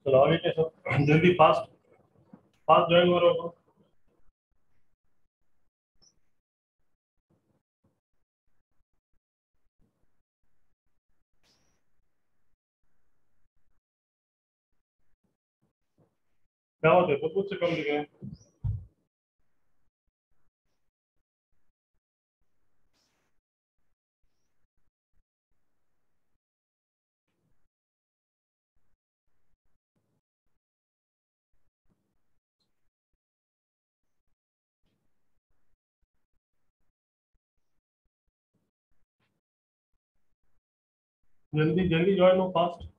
चलो आगे कैसे जल्दी फास्ट फास्ट ज्वाइन हो रहा हो क्या होता है कुछ से कम दिखे जल्दी जल्दी ज्वाइन हो फास्ट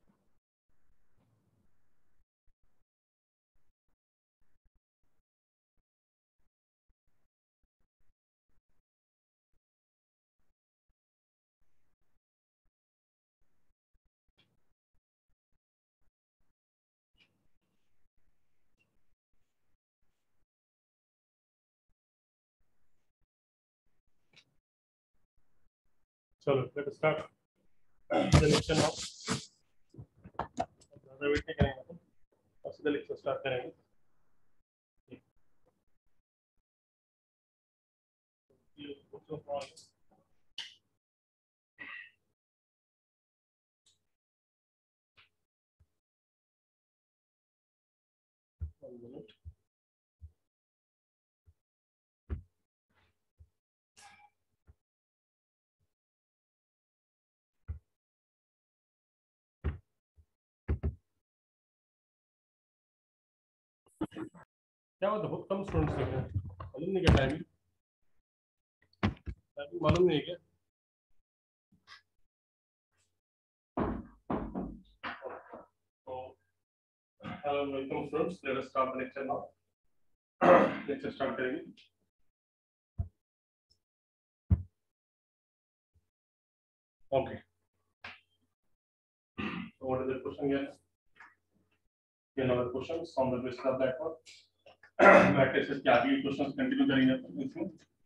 चलो let start the lecture now ज्यादा वेट नहीं करेंगे अपन और सीधा लेक्चर स्टार्ट करेंगे ये कुछ और मिनट क्या होता है बहुत कम स्टूडेंट्स देख रहे हैं मालूम नहीं क्या टाइमिंग मालूम नहीं क्या तो hello welcome students let us start the lecture now lecture start करेंगे okay so what is the question here another questions on the basis of that one matrices के आगे क्वेश्चंस कंटिन्यू करेंगे अपन इसमें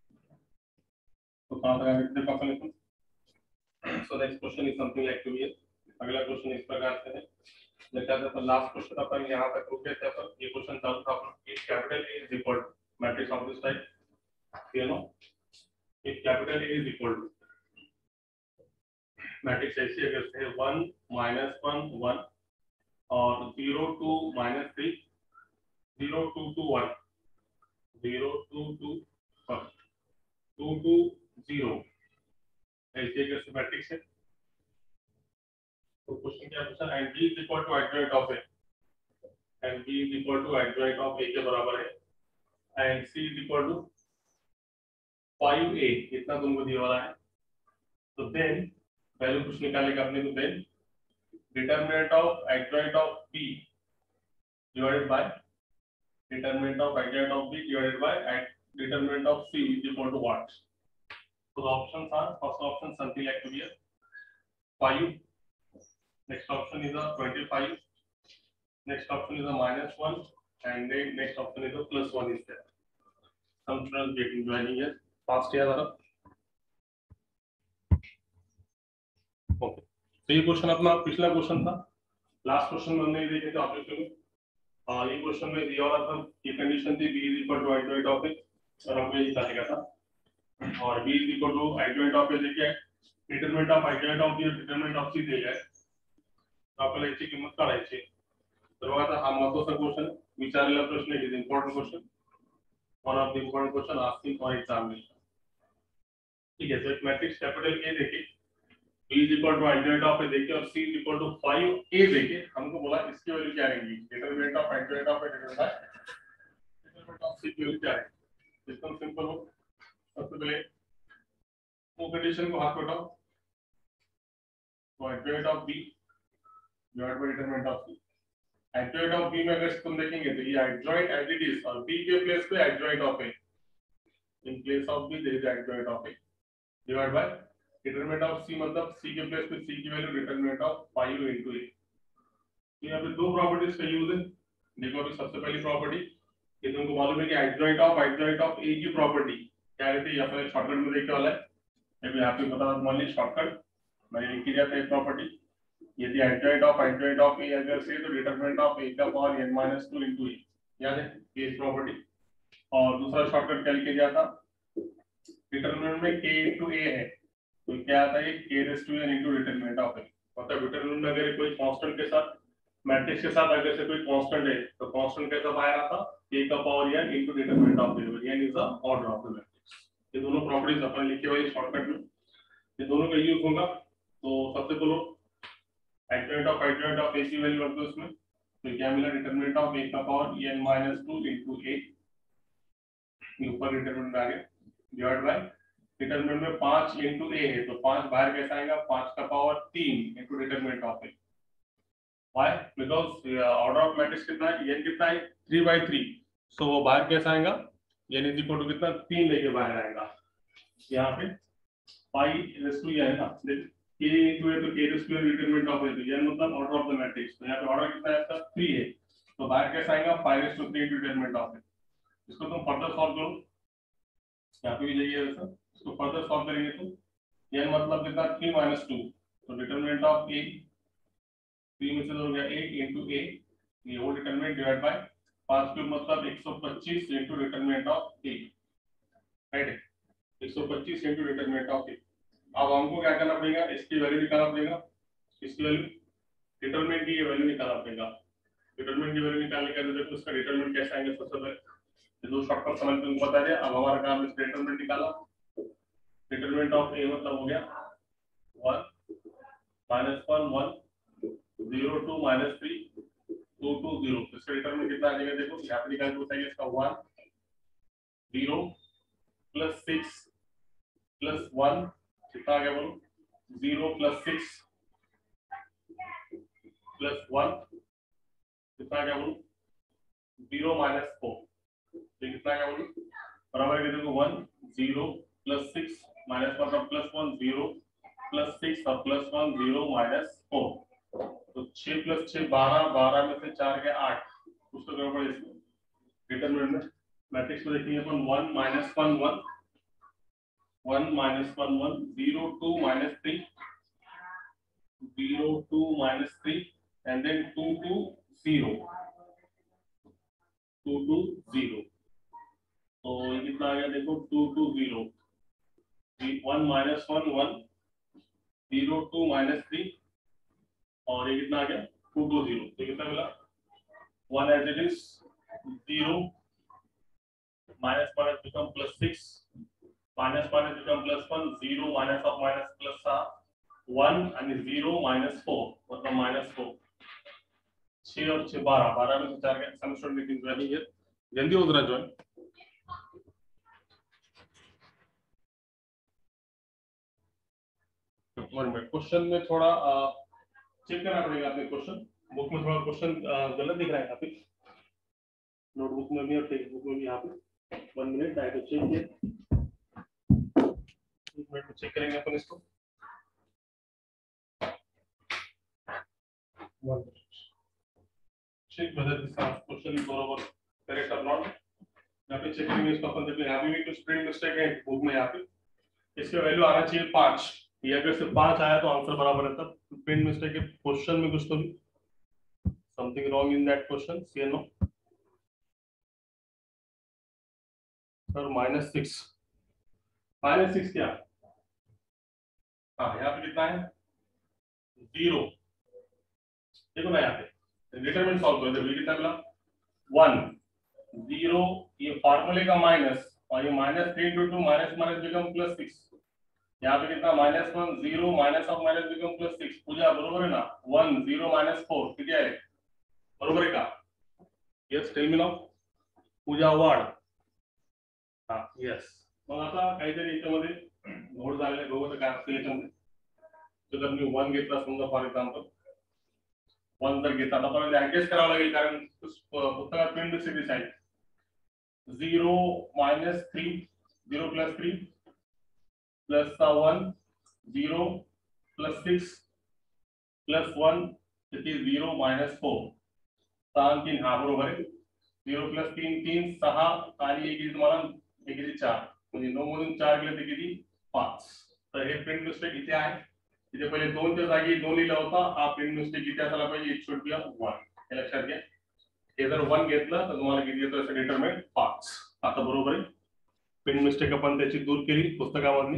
तो कहां तक आगे देखो अपन इसमें so next question is something like to be अगला क्वेश्चन इस प्रकार से है जैसा कि अपन लास्ट क्वेश्चन अपन यहां तक रुके थे अपन ये क्वेश्चन चालू था अपन if capital A is equal to matrix of this type you know if capital A is equal to matrix ऐसे अगर से 1 -1 1 और 0 2 -3 0 2 2 1 0 2 2 1 2 2 0 ऐसे अगर से मैट्रिक्स है तो क्वेश्चन क्या पूछा and B is equal to adjoint of A and B is equal to adjoint of A के बराबर है and C is equal to 5A इतना तुमको दिया वाला है तो देन वैल्यू कुछ निकालेगा अपने को then determinant of adjoint of B divided by determinant of adjoint of B divided by determinant of C is equal to what? So the options are first option something like to be 5. Next option is a 25. Next option is a -1, and then next option is a +1 is there. Some students getting joining here. Fast here, Arab. Okay. तो ये question अपना पिछला question था. Last question में हमने देखे थे objective में. ये क्वेश्चन में दिया हुआ था ये कंडीशन थी B is equal to adjoint of A और हमको ये निकालने का था और B is equal to adjoint of A देखिए determinant of adjoint of B और डिटरमिनेंट ऑफ C दिया है तो आपल्याला याची किंमत काढायची तर बघा आता हा महत्त्वाचा क्वेश्चन विचारलेला प्रश्न आहे important question one of the important question asking for examination ठीक है तो एक मैट्रिक्स कैपिटल A देखिए B is equal to adjoint of A देखिए और C is equal to 5A देखिए हमको बोला इसकी वैल्यू क्या रहेगी determinant of adjoint of A divided by determinant of C की वैल्यू क्या रहेगी एकदम सिंपल हो सबसे पहले वो कंडीशन को हाथ में उठाओ तो adjoint of B divided by determinant of C adjoint of B में अगर तुम देखेंगे तो ये adjoint as it is और B के प्लेस पे adjoint of A in place of B there is adjoint of A divided by determinant of C मतलब C के प्लेस पे C की value determinant of 5 into A तो यहाँ पे दो प्रॉपर्टीज का यूज है देखो अभी सबसे पहली प्रॉपर्टी ये तुमको मालूम है कि एडजॉइंट ऑफ A की प्रॉपर्टी क्या रहती है अपन शॉर्टकट में देखने वाला है अभी यहाँ पे बता मान लीजिए शॉर्टकट मैंने लिख दिया था एक प्रॉपर्टी यदि एडजॉइंट ऑफ ए अगर से तो डिटरमिनेंट ऑफ ए का पावर n-2 into a, याद है ये प्रॉपर्टी। और दूसरा शॉर्टकट क्या लिखे गया था, डिटरमिनेंट में k into a है तो क्या आता है k raised to n into determinant of a, मतलब डिटरमिनेंट में अगर कोई कांस्टेंट के साथ मैट्रिक्स के साथ अगर से कोई कांस्टेंट है तो कांस्टेंट कैसा बाहर आता k का power n into determinant of a, n is the order of the matrix. ये दोनों प्रॉपर्टीज अपन लिखे हुए शॉर्टकट में, ये दोनों का यूज होगा। तो सबसे पहले एडजॉइंट ऑफ ए की वैल्यू रख दो इसमें, तो क्या मिला डिटरमिनेंट ऑफ a का पावर n-2 into a, ये ऊपर डिटरमिनेंट आ गया, डिवाइड बाय डिटरमिनेंट में 5 into a है तो 5 बाहर कैसा आएगा, 5 का power 3 into determinant of a। Why? Because order of matrix कितना है, n कितना है 3/3, सो वो बाहर कैसा आएगा, n इज इक्वल टू कितना 3 लेके बाहर आएगा। यहाँ पे पाई रेज़ टू n है ना, k into a तो k raise to determinant of a, तो n मतलब ऑर्डर ऑफ द मैट्रिक्स, तो यहाँ पे ऑर्डर कितना है इसका 3 है, तो बाहर कैसा आएगा 5/3 डिटरमिनेंट ऑफ a। इसको तुम फर्दर सॉल्व करो, यहाँ पे भी यही है वैसा, इसको फर्दर सॉल्व करेंगे तो n मतलब कितना 3 - 2, तो डिटरमिनेंट ऑफ a 3 में से हो गया 8 into a, ये वो डिटरमिनेंट डिवाइड बाय 5 क्यूब मतलब 125 into determinant of a, right है 125 into डिटरमिनेंट ऑफ a। अब हमको क्या करना पड़ेगा, इसकी वैल्यू निकालना पड़ेगा, इसकी वैल्यू डिटरमिनेंट की ये वैल्यू निकालना पड़ेगा। डिटरमिनेंट की वैल्यू निकालने के लिए देखो उसका डिटरमिनेंट कैसे आएंगे, सबसे पहले ये दो शॉर्टकट समझ के तुमको बता दिया। अब हमारा काम है डिटरमिनेंट निकाला, डिटरमिनेंट ऑफ a मतलब हो गया 1 -1 1 0 2 -3 2 2 0, इसका डिटरमिनेंट कितना आ जाएगा, देखो यहाँ पे निकाल के बताइए इसका 1 0 + 6 + 1 कितना आ गया बोलो, 0 + 6 + 1 कितना आ गया बोलो, 0 - 4, ये कितना आ गया बोलो, बराबर है देखो 1 0 + 6 मतलब +1 0 + 6 और +1 0 - 4, तो 6 + 6 12, 12 में से 4 गए 8, कुछ तो गड़बड़ है इसमें डिटरमिनेंट में। मैट्रिक्स में देखेंगे अपन 1 - 1 1 1 - 1 1 0 2 - 3 0 2 - 3 and then 2 2 0 2 2 0, तो ये कितना आ गया देखो 2 2 0 1 - 1 1 0 2 - 3 और ये कितना आ गया 2 2 0, तो कितना मिला 1 as it is 0 minus become +6 minus become +1 0 minus of minus plus 1 and 0 -4 मतलब -4, 6 और 6 12, 12 में से 4 गए। सम स्टूडेंट लेकिन ज्वाइनिंग है जल्दी हो जरा ज्वाइन। वन मिनट, क्वेश्चन में थोड़ा चेक करना पड़ेगा आपने, क्वेश्चन बुक में थोड़ा क्वेश्चन गलत दिख रहा है यहाँ पे, नोटबुक में भी और टेक्स्ट बुक में भी। यहाँ पे 1 minute I to check it, 1 minute में चेक करेंगे अपन इसको। Check whether this question is बराबर करेक्ट और नॉट, यहाँ पे चेक करेंगे इसको अपन। देखो यहाँ पे भी कुछ प्रिंट मिस्टेक है बुक में, यहाँ पे इसका वैल्यू आना चाहिए 5, ये अगर सिर्फ 5 आया तो आंसर बराबर है, तब प्रिंट मिस्टेक है क्वेश्चन में, कुछ तो भी something wrong in that question, see and no sir. -6 क्या, हाँ यहाँ पे कितना है 0, देखो ना यहाँ पे डिटरमिनेंट सॉल्व करो, देखो कितना मिला 1 0, ये फार्मूले का माइनस और ये -3 × 2 माइनस बिकम +6, यहाँ पे कितना -1 0 minus of minus become +6, Pooja बरोबर है ना 1 0 -4 किती आहे बरोबर आहे का, yes tell me now Pooja वाढ, हा यस। मग आता काहीतरी याच्यामध्ये घोड झालेले बघू काय असतं याच्यामध्ये, जर मी 1 घेतला समजा फॉर एक्झाम्पल 1 जर घेतला तर आपल्याला ऍडजस्ट करावं लागेल, कारण पुस्तकात प्रिंट मिस्टेक आहे 0 - 3 0 + 3 प्लस 1 0 + 6 + 1 किती 0 - 4, 6 3, हा बरोबर आहे 0 + 3 3 6 आणि एक तुम्हाला एक 4, म्हणजे 9 मधून 4 गेले तर किती 5, तर हे प्रिंट मिस्टेक इथे आहे, इथे पहिले 2 च्या जागी 2 लिहिला होता, हा प्रिंट मिस्टेक किती असायला पाहिजे, इट शुड बी 1. हे लक्षात घ्या. हे जर 1 घेतलं तर तुम्हाला किती येतो, असं डिटरमिनंट 5. आता बरोबर आहे. प्रिंट मिस्टेक आपण त्याची दूर केली पुस्तकामधली.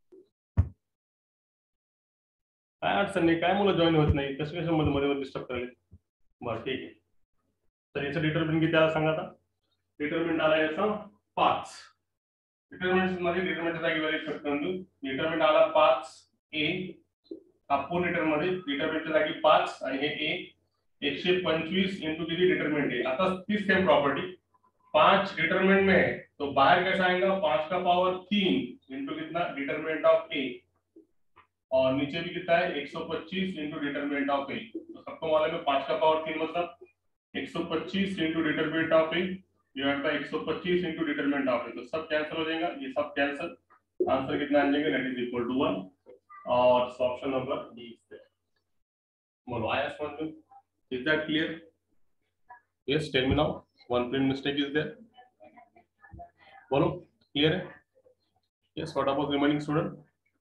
काय अडचण नाही, काय मुलं जॉईन होत नाही, कसे कसे मध्ये मध्ये डिस्टर्ब करायला. बरं ठीक आहे. तर याचं डिटरमिनंट किती आला सांगा आता. डिटरमिनंट आला याचा 5. डिटरमिनंट मध्ये डिटरमिनंटच्या जागी व्हॅल्यू शिफ्ट करून देऊ. डिटरमिनंट आला 5a. हा पूर्ण डिटरमिनंट मध्ये डिटरमिनंटच्या जागी 5 आणि हे a 125 इंटू किती डिटरमिनंट है. आता तीस सेम प्रॉपर्टी 5 डिटरमिनंट में है तो बाहर कैसा आएगा, 5 का पावर 3 इंटू कितना डिटरमिनंट ऑफ a, और नीचे भी कितना है 125 इंटू डिटरमिनंट ऑफ a. तो सबको मालूम है 5 का पावर 3 मतलब 125 into determinant of a divide by 125 into determinant of a. तो सब कैंसिल हो जाएगा, ये सब कैंसिल. आंसर कितना आ जाएगा, दैट इज इक्वल टू 1. और option number D is there. बोलो आया समझ में. Is that clear? Yes, tell me now. One print mistake is there. बोलो clear है? Yes. What about remaining student?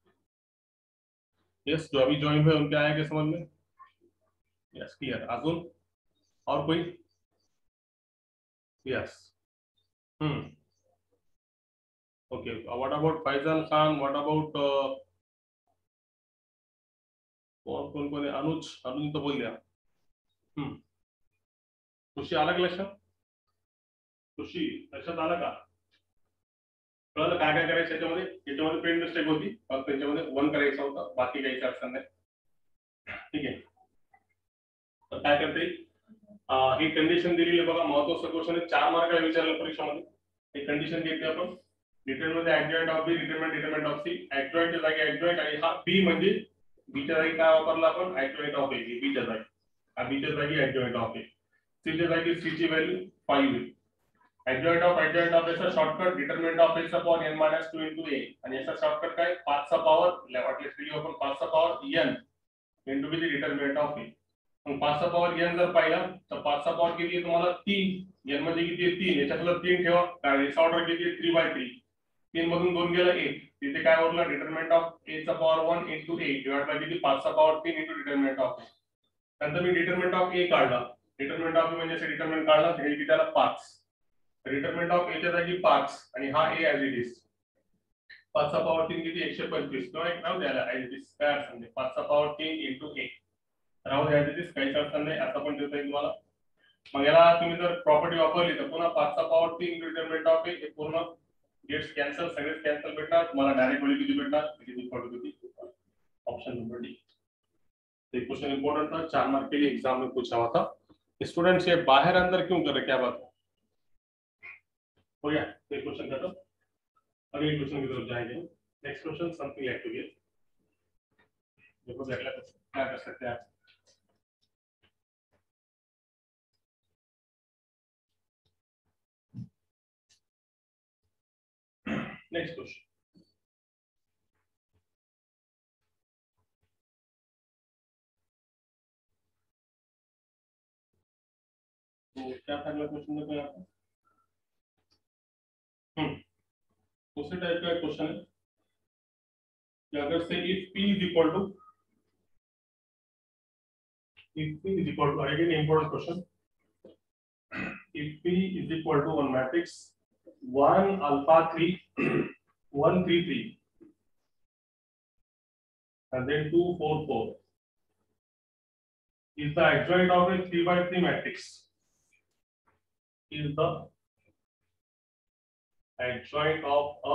Yes, जो अभी ज्वाइन हुए उनके आया क्या समझ में? Yes, clear. अजून और कोई? Yes. Okay. What about Faizal Khan? What about कौन है? अनुज तो बोल दिया. खुशी आला का लक्षात? खुशी लक्षात आला का? कळलं काय काय करायचं याच्यामध्ये. याच्यामध्ये प्रिंट मिस्टेक होती, फक्त त्याच्यामध्ये 1 करायचा होता, बाकी काही अडचण नाही. ठीक आहे. तर काय करते, ही कंडिशन दिलेली बघा, महत्त्वाचं क्वेश्चन आहे. 4 मार्काला विचारलं परीक्षेमध्ये. ही कंडिशन घेतली आपण. डिटरमिनंट मध्ये adjoint of B, determinant of C. ऍडजॉइंटच्या जागी ऍडजॉइंट आणि हा बी म्हणजे बीच्या जागी काय वापरला आपण, ऍडजॉइंट ऑफ ए. बीच्या जागी हा बीच्या जागी ऍडजॉइंट ऑफ ए. सीच्या जागी सी ची व्हॅल्यू 5 आहे. adjoint of याचा shortcut determinant of x upon n minus 2 into a. आणि याचा शॉर्टकट काय, 5 चा पॉवर वाटलेस लिहू आपण 5 चा पॉवर n इंटू किती डिटरमिनंट ऑफ a. मग 5 चा पॉवर n जर पाहिला तर 5 चा पॉवर किती आहे तुम्हाला 3. n म्हणजे किती आहे 3. याच्यातला 3 ठेवा, काय याचा ऑर्डर किती आहे 3/3. 3 मधून 2 गेला 1. तिथे काय उरला डिटरमिनंट ऑफ a चा power 1 into a divide by किती 5 चा power 3 into determinant of a. नंतर मी डिटरमिनंट ऑफ a काढला. डिटरमिनंट ऑफ a म्हणजे असे डिटरमिनंट काढला, हे किती आला 5. डिटरमिनंट ऑफ a च्या जागी 5 आणि हा a ऍज इट इज. 5 चा पॉवर 3 किती 125. किंवा एक नाव द्यायला ऍज इट इज, काय असेल ते 5 चा पॉवर 3 इंटू a. राहू द्या ऍज इट इज, काहीच अडचण नाही. आता पण देता येईल तुम्हाला. मग याला तुम्ही जर प्रॉपर्टी वापरली तर पुन्हा 5 चा पॉवर 3 डिटरमिनंट ऑफ a हे पूर्ण गेट्स कॅन्सल, सगळेच कॅन्सल भेटणार तुम्हाला. डायरेक्ट व्हॅल्यू किती भेटणार, किती इक्वल टू किती. Option number D. ये क्वेश्चन इंपॉर्टेंट था, 4 मार्क के लिए एग्जाम में पूछा हुआ था. स्टूडेंट्स ये बाहर अंदर क्यों कर रहे, क्या बात हो गया. ये क्वेश्चन खत्म. अगले क्वेश्चन की तरफ जाएंगे. Next question something like to give. देखो अगला क्या कर सकते हैं आप. Next question. तो क्या था अगला क्वेश्चन देखो यहाँ पर. उसी टाइप का क्वेश्चन है कि अगर से if p is equal to again important question, if p is equal to one matrix 1 alpha 3 1 3 3 and then 2 4 4 is the adjoint of a 3/3 matrix, is the adjoint of a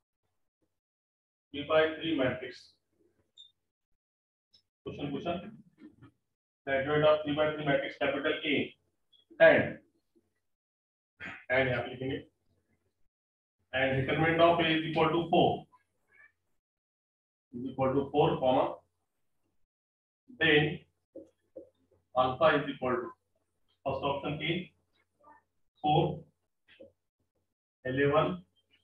3/3 matrix. Question पूछा, the adjoint of 3/3 matrix capital A and यहाँ लिखेंगे and determinant of A is equal to 4 comma then alpha is equal to first option A 4 11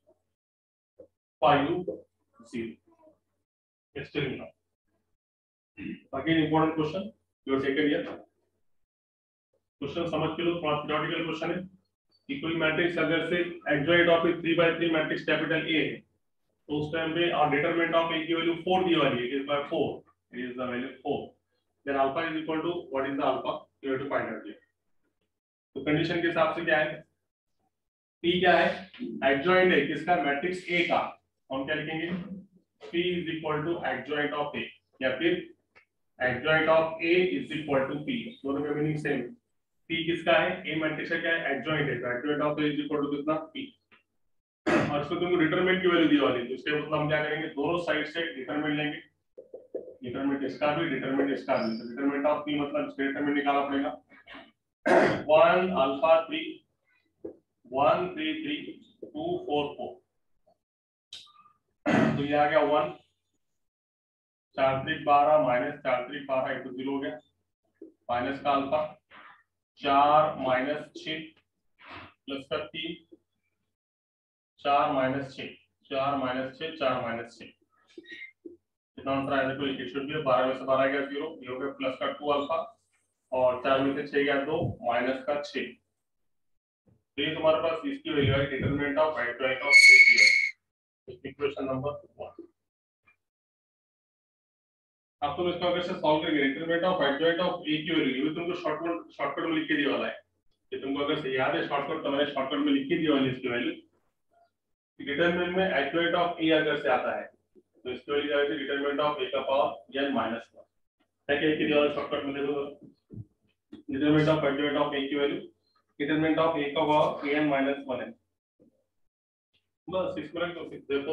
5 0. It's still now. Again important question you have taken here. Question समझ के लो, theoretical question है. Equal matrix अगर से adjoint of A 3/3 matrix capital A है तो उस time पे और डिटरमिनेंट ऑफ ए की वैल्यू 4 दी वाली है, is by 4. It is the value 4. Then alpha is equal to what is the alpha? You have to find out here. तो कंडीशन के हिसाब से क्या है? P क्या है? Adjoint है किसका? मैट्रिक्स A का. हम क्या लिखेंगे? P is equal to adjoint of A या फिर adjoint of A is equal to P. दोनों का मीनिंग सेम. P किसका है? A मैट्रिक्स का क्या है? Adjoint है. तो adjoint of A is equal to कितना? P. और इसको तुमको डिटरमिनेंट की वैल्यू दी वाली तो इसके मतलब हम क्या करेंगे दोनों साइड से डिटरमिनेंट लेंगे डिटरमिनेंट इसका भी डिटरमिनेंट इसका भी तो डिटरमिनेंट ऑफ p मतलब इसका डिटरमिनेंट निकालना पड़ेगा 1 अल्फा 3 1 3 3 2 4 4 तो ये आ गया 1 4 3 12 माइनस 4 3 12 एक तो 0 हो गया माइनस का अल्फा 4 माइनस 6 प्लस का 3 4 माइनस 6 4 माइनस 6 4 माइनस 6 कितना आंसर आया देखो ये शुड भी 12 में से 12 गया 0 ये हो गया प्लस का 2 अल्फा और 4 में से 6 गया 2 माइनस का 6 तो ये तुम्हारे पास इसकी वैल्यू है determinant of adjoint of A की इक्वेशन नंबर 1 अब तुम इसको अगर से सॉल्व करेंगे determinant of adjoint of A की वैल्यू ये तुमको शॉर्टकट में लिख के दिया वाला है ये तुमको अगर से याद है शॉर्टकट तो मैंने शॉर्टकट में लिख के दिया वाली इसकी वैल्यू डिटरमिनेंट में एडजॉइंट ऑफ ए अगर से आता है तो इसकी वैल्यू आएगी डिटरमिनेंट ऑफ a का पावर n माइनस 1 है क्या कि दिया शॉर्टकट में देखो determinant of adjoint of a की वैल्यू डिटरमिनेंट ऑफ a का पावर n माइनस 1 है बस इसमें रख दो देखो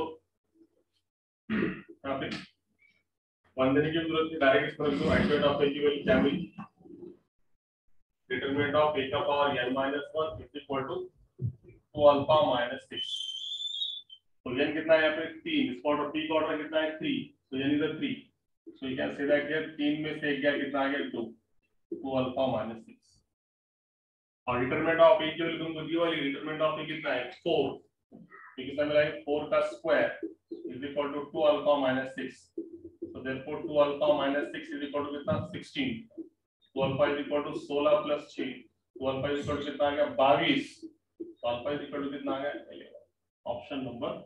यहां पे 1 देने की जरूरत है डायरेक्ट इसमें रख दो एडजॉइंट ऑफ a की वैल्यू क्या मिली डिटरमिनेंट ऑफ a का power n minus 1 is equal to 2 alpha minus 6 तो n कितना है यहाँ पे 3 इसका ऑर्डर p का ऑर्डर कितना है 3 तो n is 3 so you can say that here 3 में से 1 गया कितना आ गया 2 अल्फा माइनस 6 और डिटरमिनेंट ऑफ a की वैल्यू तुमको दी वाली डिटरमिनेंट ऑफ a कितना है 4 तो कितना मिला है 4 का square is equal to 2 alpha minus 6 so therefore 2 alpha minus 6 is equal to कितना 16 2 alpha is equal to 16 plus 6 2 alpha is equal to कितना आ गया 22 तो अल्फा इज इक्वल टू कितना आ गया ऑप्शन नंबर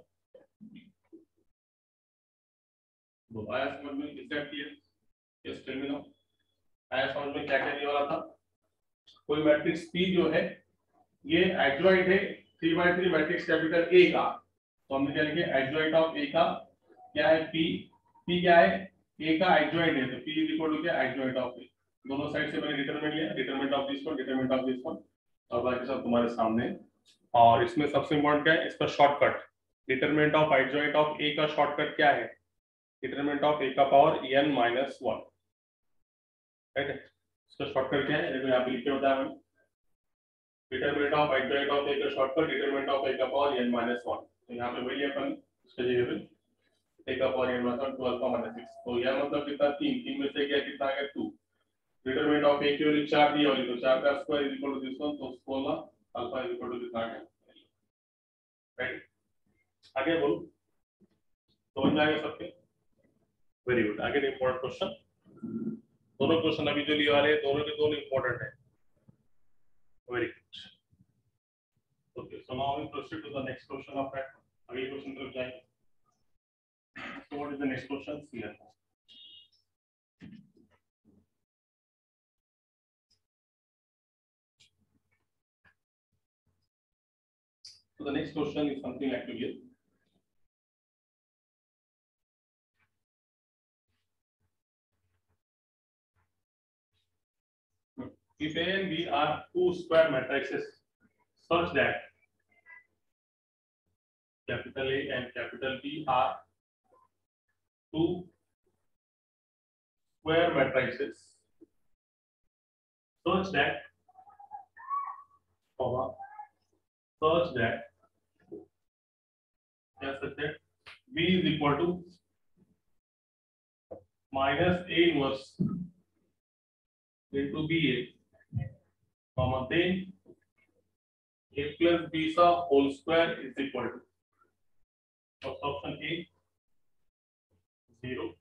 तो आया समझ में exact clear yes tell me now आया समझ में क्या क्या दिया वाला था कोई मैट्रिक्स P जो है ये एडजॉइंट है 3/3 मैट्रिक्स कैपिटल A का तो हमने क्या लिखे एडजॉइंट ऑफ A का क्या है P क्या है A का एडजॉइंट है तो P इज इक्वल टू क्या एडजॉइंट ऑफ A दोनों साइड से मैंने डिटरमिनेंट लिया determinant of this one determinant of this one और बाकी सब तुम्हारे सामने और इसमें सबसे इंपॉर्टेंट क्या है इसका shortcut determinant of adjoint of A का शॉर्टकट क्या है डिटरमिनेंट ऑफ a का पावर n माइनस 1 राइट है इसका शॉर्टकट क्या है देखो यहाँ पे लिखे होता है हम determinant of adjoint of a का शॉर्टकट डिटरमिनेंट ऑफ a का पावर n माइनस 1 तो यहाँ पे वही अपन इसके जगह पे a का power n minus 1 2 alpha minus 6 तो यह मतलब कितना 3 में से क्या कितना आ गया 2 डिटरमिनेंट ऑफ a की वैल्यू 4 दी वाली तो 4 का square is equal to this one तो 16 अल्फा इज इक्वल टू कितना आ गया राइट आगे बोलो समझ में आएगा सबके वेरी गुड आगे इंपॉर्टेंट क्वेश्चन दोनों क्वेश्चन अभी जो लिए वाले दोनों के दोनों इंपॉर्टेंट है very good okay so now we proceed to the next question of that अगले क्वेश्चन तरफ जाएंगे so what is the next question here so the next question is something like this if A and B are two square matrices such that capital A and capital B are two square matrices such that B is equal to minus A inverse into BA comma then A plus B सा whole square is equal to first option A 0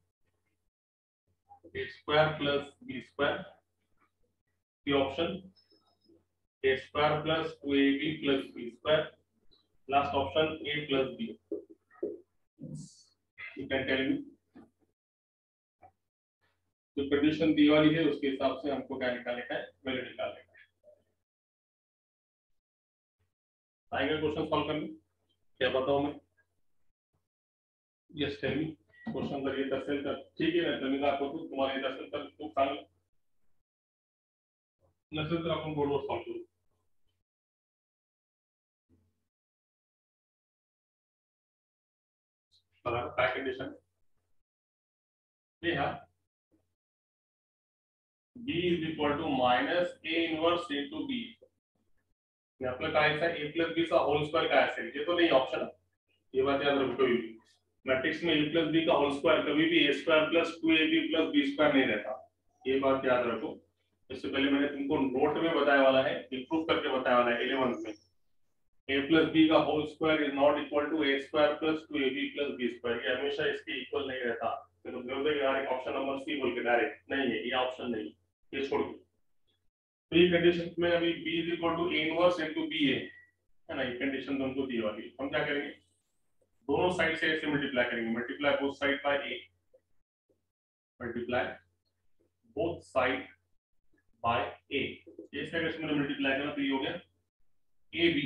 A square plus B square the option A square plus 2AB plus B square last option A plus B you can tell me जो condition दी वाली है उसके हिसाब से हमको क्या निकालने का है, वैल्यू निकालने का है। आएगा क्वेश्चन सॉल्व करने, क्या बताऊं मैं? यस टेल मी। क्वेश्चन करिए 10 सेल तक, ठीक है ना? तभी आपको तो तुम्हारे 10 सेल तक तो सांग नसेल तर आपण बोर्डवर सॉल्व करू। बघा काय कंडिशन लिहा, b is equal to minus a inverse into b। आपल्याला काढायचा a plus b चा होल स्क्वायर काय असेल, ये तो नहीं ऑप्शन, ये बात याद रखो। कभी भी मैट्रिक्स में a plus b का होल स्क्वायर कभी भी a square plus 2ab plus b square नहीं रहता, ये बात याद रखो। इससे पहले मैंने तुमको नोट में बताया वाला है, इंप्रूव करके बताया वाला है 11th में। a plus b का whole square is not equal to a square plus 2ab plus b square, ये हमेशा इसके इक्वल नहीं रहता। तो बोल देगा यार ऑप्शन नंबर सी बोल के डायरेक्ट नहीं है, ये ऑप्शन नहीं, ये छोड़ दो। तो ये कंडीशन में अभी b is equal to a inverse into b है ना, ये कंडीशन तुमको दी वाली। हम क्या करेंगे, दोनों साइड से ऐसे मल्टीप्लाई करेंगे, multiply both side by a, multiply both side by a, इस तरह से मैंने मल्टीप्लाई करना तो ये हो गया ab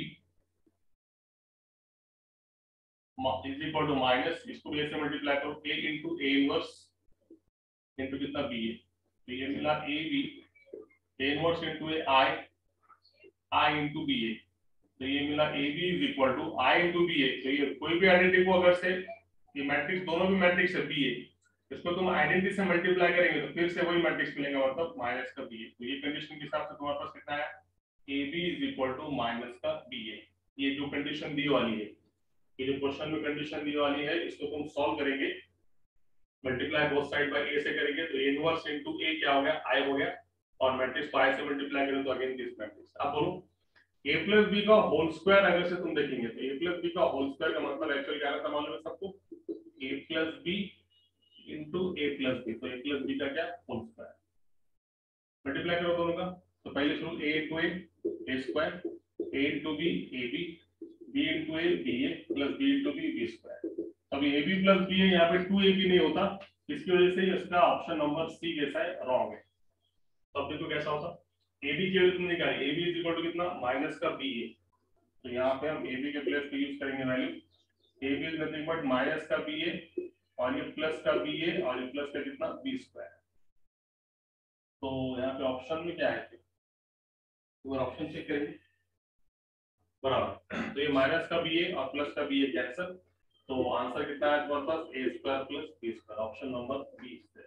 is equal to minus, इसको भी ऐसे मल्टीप्लाई करो a into a inverse into कितना b है, तो ये मिला ab a inverse into a I into b है, तो ये मिला ab is equal to I into b है। तो ये कोई भी आइडेंटिटी को अगर से ये मैट्रिक्स दोनों भी मैट्रिक्स है b है, इसको तुम आइडेंटिटी से मल्टीप्लाई करेंगे तो फिर से वही मैट्रिक्स मिलेगा, मतलब माइनस का b है। तो ये कंडीशन के हिसाब से तुम्हारे पास कितना है, ab is equal to minus का b है। ये जो कंडीशन दी वाली है, ये जो क्वेश्चन में कंडीशन दी वाली है, इसको तुम सॉल्व करेंगे, multiply both side by a से करेंगे तो इनवर्स इनटू a क्या हो गया, I हो गया, और मैट्रिक्स को I से मल्टीप्लाई करें तो अगेन दिस मैट्रिक्स। अब बोलो a plus b का होल स्क्वायर अगर से तुम देखेंगे तो a plus b का होल स्क्वायर का मतलब एक्चुअली क्या रहता है मालूम है सबको, a plus b into a plus b, तो a plus b का क्या होल स्क्वायर, मल्टीप्लाई करो दोनों का, तो पहले शुरू a into a square, a into b ab, b into a ba plus b into b b square. अभी ab plus b है, यहाँ पे 2ab नहीं होता, इसकी वजह से इसका ऑप्शन नंबर सी जैसा है रॉन्ग है। तो अब देखो कैसा होता, ab की वैल्यू तुमने निकाली, ab इज इक्वल टू कितना माइनस का b है, तो यहाँ पे हम ab के प्लेस पे यूज करेंगे value, ab is nothing but minus का b है और ये प्लस का b है और ये प्लस का कितना b स्क्वायर। तो यहाँ पे ऑप्शन में क्या है, तो ऑप्शन चेक करेंगे बराबर, तो ये माइनस का b है और प्लस का b है कैंसिल, तो आंसर कितना है तुम्हारे पास a square plus b square, option number B है।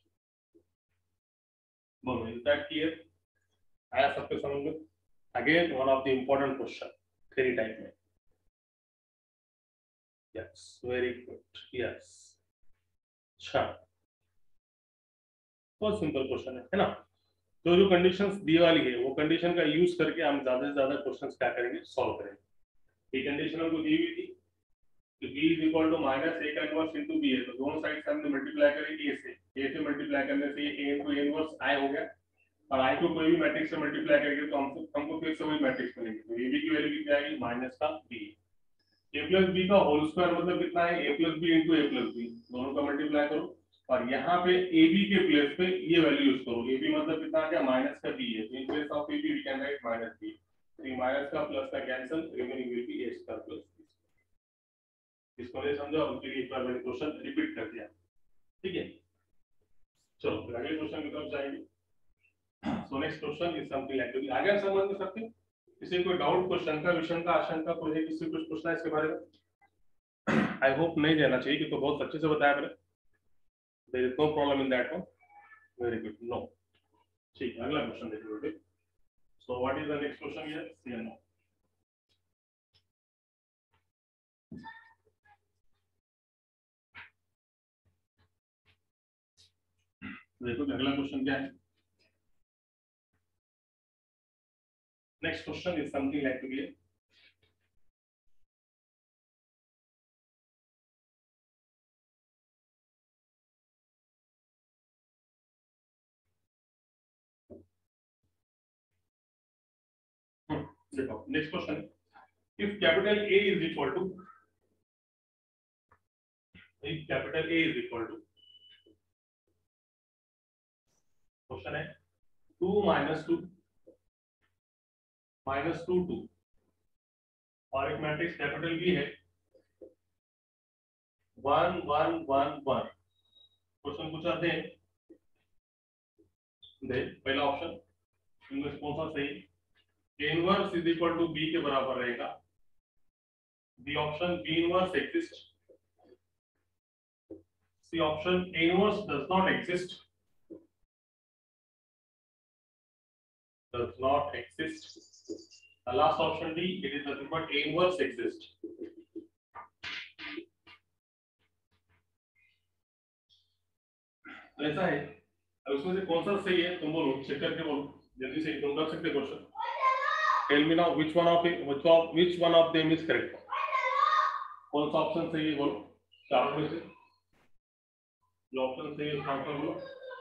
बोलो इज दैट क्लियर, आया सबके समझ में? Again one of the important question theory type में। यस वेरी गुड, यस अच्छा, बहुत सिंपल क्वेश्चन है ना। तो जो कंडीशंस दी वाली है वो कंडीशन का यूज करके हम ज्यादा से ज्यादा क्वेश्चंस क्या करेंगे, सॉल्व करेंगे। ये कंडीशन हमको दी हुई थी कि b is equal to minus a का इनवर्स इनटू b है, तो दोनों साइड से हमने मल्टीप्लाई करें a से मल्टीप्लाई करने से ये a into a inverse I हो गया, और I को कोई भी मैट्रिक्स से मल्टीप्लाई करेंगे तो हमको फिर से वही मैट्रिक्स मिलेंगे, तो ab की वैल्यू कितनी आएगी माइनस का b, a प्लस b का होल स्क्वायर मतलब कितना है a plus b into a plus b, दोनों का मल्टीप्लाई करो और यहाँ पे ab के प्लेस पे ये वैल्यू यूज करो, ab मतलब कितना आ गया माइनस का b है, तो in place of ab we can write minus b, तो ये माइनस का प्लस का cancel, remaining will be a square plus b। इसको नहीं समझा उसके लिए एक बार मैंने क्वेश्चन रिपीट कर दिया, ठीक है। चलो फिर अगले क्वेश्चन की तरफ जाएंगे। So next question is something like, आगे समझ में सकते, किसी को डाउट क्वेश्चन का विषय का आशंका कोई है, किसी कुछ पूछना है इसके बारे में? आई होप नहीं रहना चाहिए क्योंकि बहुत अच्छे से बताया मैंने, there is no problem in that one, very good, no ठीक है। अगला क्वेश्चन देखिए बेटे, so what is the next question here, see and no. देखो अगला क्वेश्चन क्या है, next question is something like to be, देखो next question, if capital A is equal to, if capital A is equal to question है 2 - 2 -2 2 और एक matrix capital B है 1 1 1 1। Question पूछा दे पहला ऑप्शन इनमें कौन सा सही? A inverse is equal to B के बराबर रहेगा। B option B inverse exist. C option A inverse does not exist. The last option D, it is nothing but A inverse exist. ऐसा है, अब उसमें से कौन सा सही है तुम बोलो, चेक करके बोलो जल्दी से, तुम कर सकते question. Tell me now which one of them is correct? कौन सा ऑप्शन सही है बोलो, चारों में से जो ऑप्शन सही है उसका आंसर बोलो।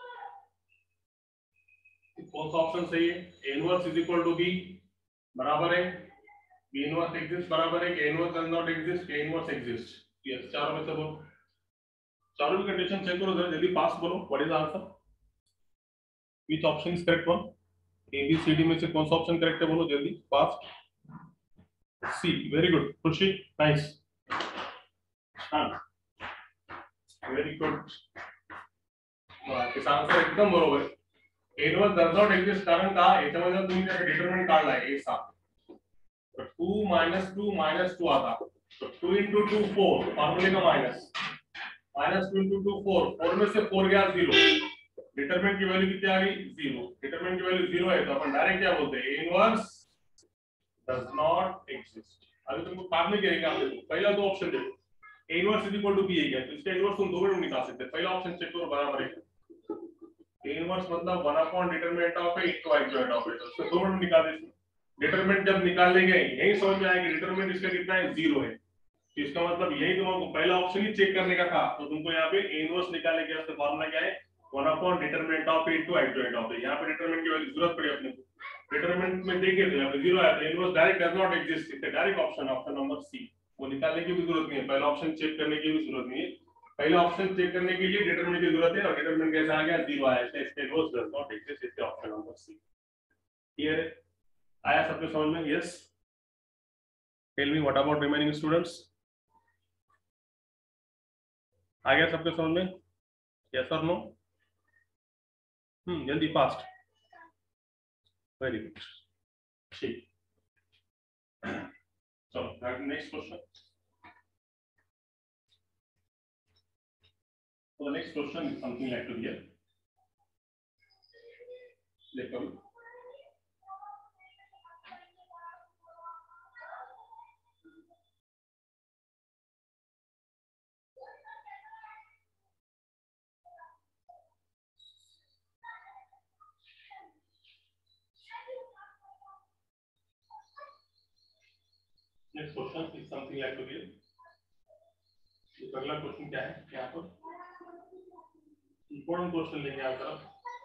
कौन सा ऑप्शन सही है? A inverse is equal to B बराबर है, B inverse exist बराबर है, A inverse does not exist, A inverse exist। यस, चारों में से बोलो, चारों की कंडीशन चेक करो जरा जल्दी, पास बोलो। What is the answer? Which option is correct one? A B C D में से कौन सा ऑप्शन करेक्ट है बोलो जल्दी, fast. C, very good Khushi, nice, हां वेरी गुड, इसका आंसर एकदम बरोबर है। A inverse does not exist कारण का याच्यामध्ये तुम्ही त्याचा डिटरमिनंट काढला आहे एक साथ, तो 2 - 2 - 2 आता, तो 2 * 2 4, फॉर्मूले का माइनस, -2 * 2 4, 4 में से 4 गया 0, डिटरमिनेंट की वैल्यू कितनी आ गई 0, डिटरमिनेंट की वैल्यू 0 है तो अपन डायरेक्ट क्या बोलते हैं, A inverse does not exist. अभी तुमको काम नहीं करेंगे, आप देखो पहला दो ऑप्शन देखो, A inverse is equal to B है क्या, तो इसका इनवर्स तुम दो में निकाल सकते हैं। पहला ऑप्शन चेक करो बराबर है, A इनवर्स मतलब 1 upon determinant of A into adjoint operator, उसको दो में निकाल देंगे। डिटरमिनेंट जब निकाल लेंगे यही समझ में आएगा डिटरमिनेंट इसका कितना है 0 है, तो इसका मतलब यही तुमको पहला ऑप्शन ही चेक करने का था, तो तुमको यहाँ पे A इनवर्स निकालने के वास्ते फॉर्मूला क्या है, 1 upon determinant of A into adjoint of A। यहाँ पे डिटरमिनेंट की वैल्यू जरूरत पड़ी अपने को, डिटरमिनेंट में देखिए तो यहाँ पे 0 आया, तो inverse direct does not exist, इसका डायरेक्ट ऑप्शन नंबर सी, वो निकालने की भी जरूरत नहीं है, पहला ऑप्शन चेक करने की भी जरूरत नहीं है। पहला ऑप्शन चेक करने के लिए डिटरमिनेंट की जरूरत है, और डिटरमिनेंट कैसा आ गया 0 आया, इसका इनवर्स डज नॉट एग्जिस्ट, इसका ऑप्शन नंबर सी। क्लियर है, आया सबके समझ में? Yes, tell me what about remaining students, आ गया सबके समझ में? यस और नो? जल्दी फास्ट, वेरी गुड, ठीक। चलो next question, so the next question is something like to here, देखो next question is something like to here, तो अगला क्वेश्चन क्या है यहाँ पर, इंपॉर्टेंट क्वेश्चन लेंगे आप तरफ,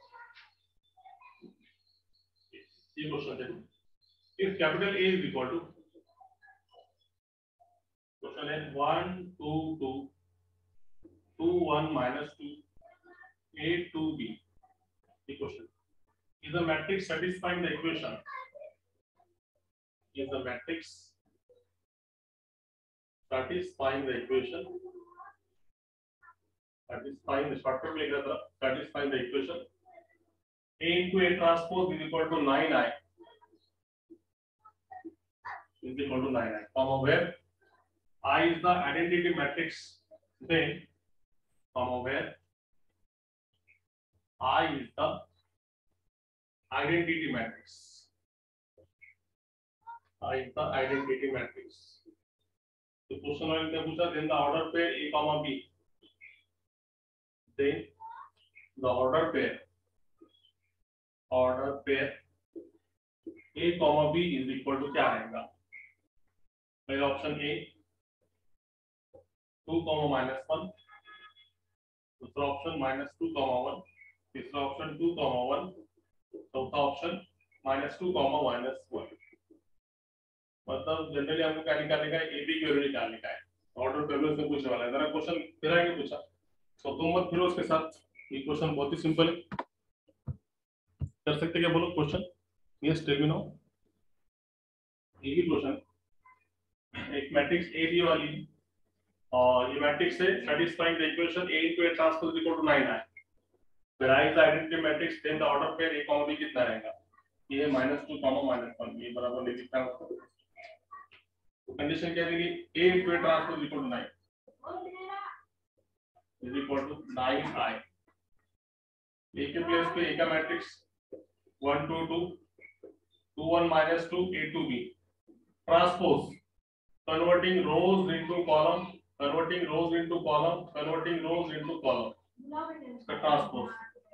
ये क्वेश्चन देखो, if capital A is equal to, question है 1 2 2 2 1 -2 8 2 B, ये question is the matrix satisfying the equation, is the matrix satisfying the equation, satisfying the short term लिख रहा था, satisfying the equation A into A transpose is equal to 9I is equal to 9I, comma where I is the identity matrix, then comma where I is the identity matrix, I is the identity matrix। तो question वाले ने पूछा then the order pair A comma B, then the order pair A comma B is equal to क्या आएगा, पहला option A 2 -1, दूसरा option -2 1, तीसरा option 2 1, चौथा ऑप्शन -2 -1। मतलब जनरली हमको क्या निकालने का है, ए बी की वैल्यू निकालने का है, ऑर्डर टेबल से पूछने वाला है। जरा क्वेश्चन फिर आगे पूछा तो तुम मत फिरो उसके साथ, ये क्वेश्चन बहुत ही सिंपल है। कर सकते क्या बोलो question? Yes tell me now. यही क्वेश्चन, एक मैट्रिक्स ए दी वाली और ये मैट्रिक्स है satisfying the equation A into A transpose equal to 9 है। Derive the identity matrix, then the order pair A, B कितना रहेगा? ये -2, -1 ये बराबर ले लिखता हूं। तो कंडीशन क्या देगी? A into A transpose equal to 9 is equal to 9i। A के प्लेस पे A का matrix 1 2 2 2 1 -2 A to B transpose converting rows into column, converting rows into column, converting rows into column, इसका transpose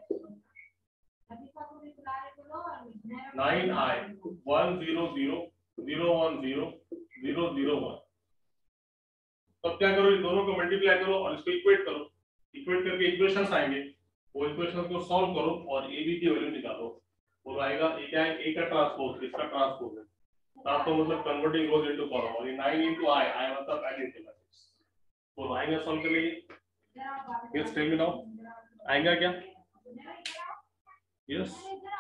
9i 1 0 0 0 1 0 0 0 1। तब क्या करो, इन दोनों को multiply करो और इसको इक्वेट करो, इक्वेट करके इक्वेशंस आएंगे, वो इक्वेशंस को सॉल्व करो और a b की वैल्यू निकालो। वो आएगा a क्या है? a का ट्रांसपोज, इसका ट्रांसपोज है। ट्रांसपोज मतलब कन्वर्टिंग रोज इनटू कॉलम, और ये 9 into i मतलब आइडेंटिटी मैट्रिक्स। वो आएगा सॉल्व कर लेंगे। यस टेल मी नाउ, आएगा क्या? Yes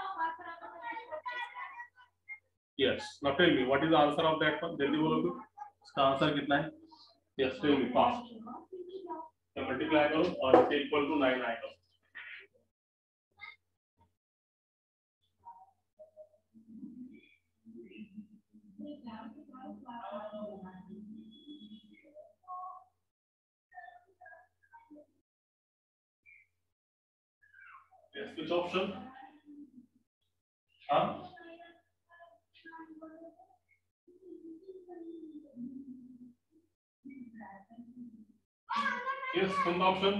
yes now tell me what is the answer of that one, जल्दी बोलो तो इसका आंसर कितना है? Yes tell me fast. तो मल्टीप्लाई करो और इसे इक्वल टू 9 आएगा। Yes, which option? हाँ yes, कौन ऑप्शन?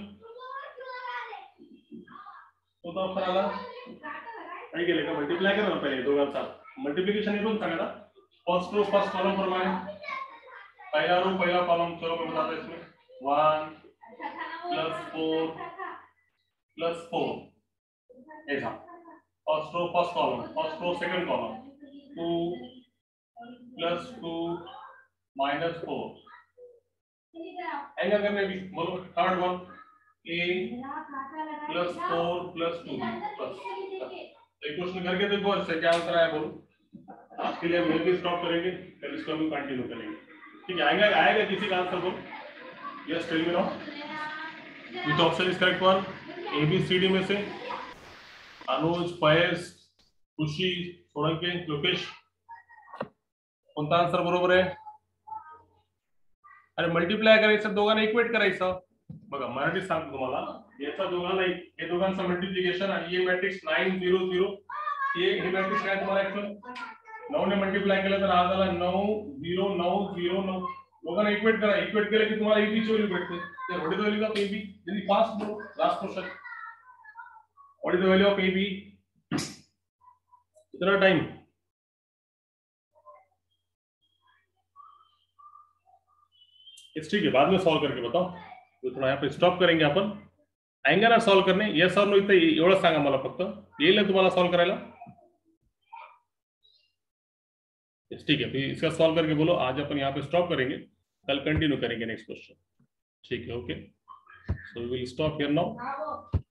कौन ऑप्शन आला? काय केले का? मल्टीप्लाई करा ना पहिले दोघांचा। मल्टीप्लिकेशन इथून सांगा ना। फर्स्ट रो फर्स्ट कॉलम प्रमाणे पहला रो पहला कॉलम, चलो मैं बताता हूं इसमें 1 + 4 ऐसा। First row first column, first row second column 2 + 2 -4 एंगल करने भी बोलो। Third one a + 4 + 2 plus. एक क्वेश्चन करके देखो इससे क्या आंसर आया बोलो। आज के लिए हम यहीं पे स्टॉप करेंगे, फिर इसको हम कंटिन्यू करेंगे। ठीक है, आएगा किसी का आंसर बोलो। Yes tell me now which option is correct one? A B C D में से अनुज, फयज, खुशी, सोळंके, लोकेश, कोणता आंसर बरोबर आहे? अरे मल्टीप्लाय करायचं, दोघांना इक्वेट करायचं। बघा मराठीत सांगतो तुम्हाला, याचा दोघांना हे दोघांचं मल्टिप्लिकेशन आणि हे मॅट्रिक्स 9 0 0 हे मॅट्रिक्स काय तुम्हाला ऍक्च्युअली 9 ने मल्टिप्लाय केलं तर हा झाला 9 0 9 0 9। दोघांना इक्वेट करा, इक्वेट केलं की तुम्हाला ab ची व्हॅल्यू भेटते। तर what is the value of ab? जल्दी फास्ट बोलो, last question. What is the value of ab? कितना टाइम? इस ठीक है, बाद में सॉल्व करके बताओ। तो थोड़ा यहाँ पे स्टॉप करेंगे आपण। आएंगे ना सॉल्व करने? यस और नो इथं एवढं सांगा मला फक्त, येईल ना तुम्हाला सॉल्व करायला? ठीक है, फिर इसका सॉल्व करके बोलो। आज अपन यहाँ पे स्टॉप करेंगे, कल कंटिन्यू करेंगे नेक्स्ट क्वेश्चन। ठीक है, okay, so we will stop here now.